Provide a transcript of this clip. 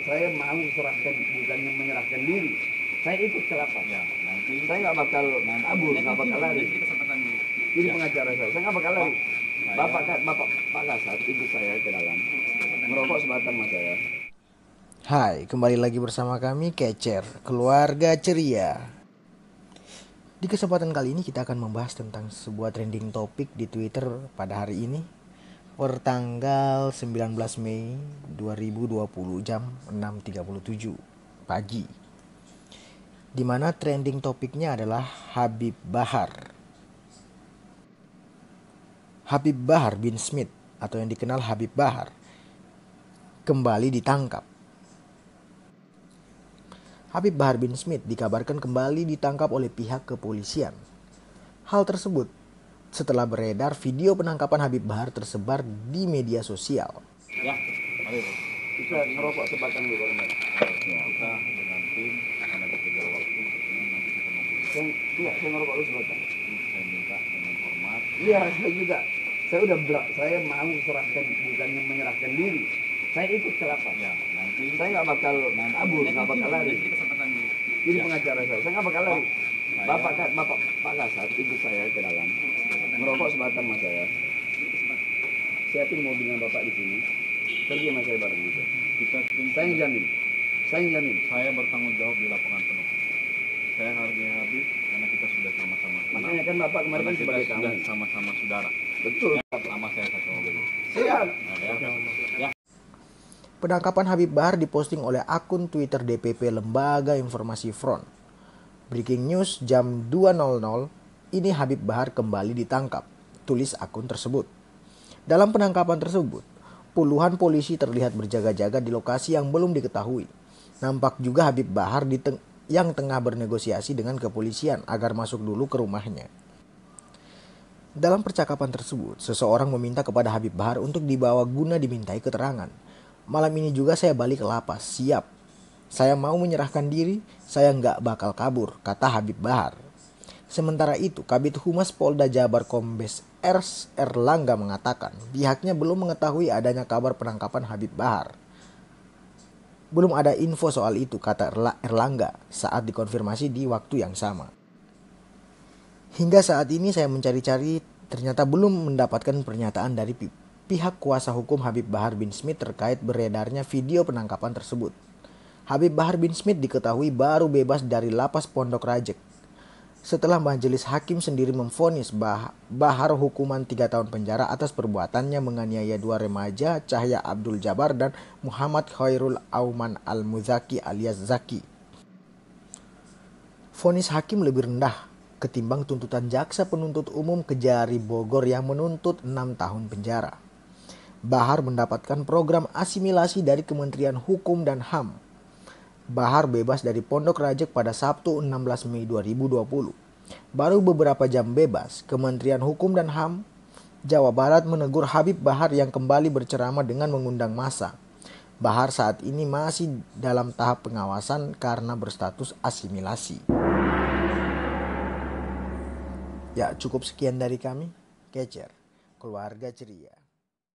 Saya mau serahkan, bukannya menyerahkan diri. Saya ikut ke lapas. Ya, nanti Saya nggak bakal kabur, nggak bakal lari. Ini pengacara saya nggak bakal lari. Bapak Pak Kasat ikut saya ke dalam, merokok sebatang sama saya. Hai, kembali lagi bersama kami Kecer, keluarga ceria. Di kesempatan kali ini kita akan membahas tentang sebuah trending topik di Twitter pada hari ini, pertanggal 19 Mei 2020 jam 6.37 pagi. Di mana trending topiknya adalah Habib Bahar. Habib Bahar bin Smith atau yang dikenal Habib Bahar kembali ditangkap. Habib Bahar bin Smith dikabarkan kembali ditangkap oleh pihak kepolisian. Hal tersebut setelah beredar video penangkapan Habib Bahar tersebar di media sosial. Ya, mari Kita ngerokok sebatang dulu bareng. kita dengan tim karena berbeda waktu, nanti kita ngobrol. Saya ngerokok dulu sebatang. Saya minta dengan hormat. Iya, saya juga. Saya mau serahkan, bukannya menyerahkan diri. Saya ikut ke lapas. Ya, nanti Saya nggak bakal kabur, nggak bakal lari. Ini pengacara saya nggak bakal lari. Bapak Pak Kasat ikut saya ke dalam, merokok sebatang sama saya. Siapin mobilnya bapak di sini. Pergi sama saya bareng aja. Saya yang jamin. Saya bertanggung jawab di lapangan penuh. Saya hargai Habib karena kita sudah sama-sama kenal. Makanya kan bapak kemarin kan Karena sebagai kita tamu. sudah sama-sama saudara. Betul. Lama saya satu mobil. Siap. Ya. Penangkapan Habib Bahar diposting oleh akun Twitter DPP Lembaga Informasi Front. Breaking news jam 2.00, ini Habib Bahar kembali ditangkap, tulis akun tersebut. Dalam penangkapan tersebut, puluhan polisi terlihat berjaga-jaga di lokasi yang belum diketahui. Nampak juga Habib Bahar yang tengah bernegosiasi dengan kepolisian agar masuk dulu ke rumahnya. Dalam percakapan tersebut, seseorang meminta kepada Habib Bahar untuk dibawa guna dimintai keterangan. Malam ini juga saya balik ke lapas, siap. Saya mau menyerahkan diri, saya nggak bakal kabur, kata Habib Bahar. Sementara itu, Kabid Humas Polda Jabar Kombes Erlangga mengatakan pihaknya belum mengetahui adanya kabar penangkapan Habib Bahar. Belum ada info soal itu, kata Erlangga saat dikonfirmasi di waktu yang sama. Hingga saat ini saya mencari-cari, ternyata belum mendapatkan pernyataan dari pihak kuasa hukum Habib Bahar bin Smith terkait beredarnya video penangkapan tersebut. Habib Bahar bin Smith diketahui baru bebas dari lapas Pondok Rajek setelah majelis hakim sendiri memvonis Bahar hukuman 3 tahun penjara atas perbuatannya menganiaya 2 remaja Cahya Abdul Jabar dan Muhammad Khairul Auman Al-Muzaki alias Zaki. Vonis hakim lebih rendah ketimbang tuntutan jaksa penuntut umum Kejari Bogor yang menuntut 6 tahun penjara. Bahar mendapatkan program asimilasi dari Kementerian Hukum dan HAM. Bahar bebas dari Pondok Rajek pada Sabtu 16 Mei 2020. Baru beberapa jam bebas, Kementerian Hukum dan HAM Jawa Barat menegur Habib Bahar yang kembali berceramah dengan mengundang massa. Bahar saat ini masih dalam tahap pengawasan karena berstatus asimilasi. Ya, cukup sekian dari kami, Kecer, keluarga ceria.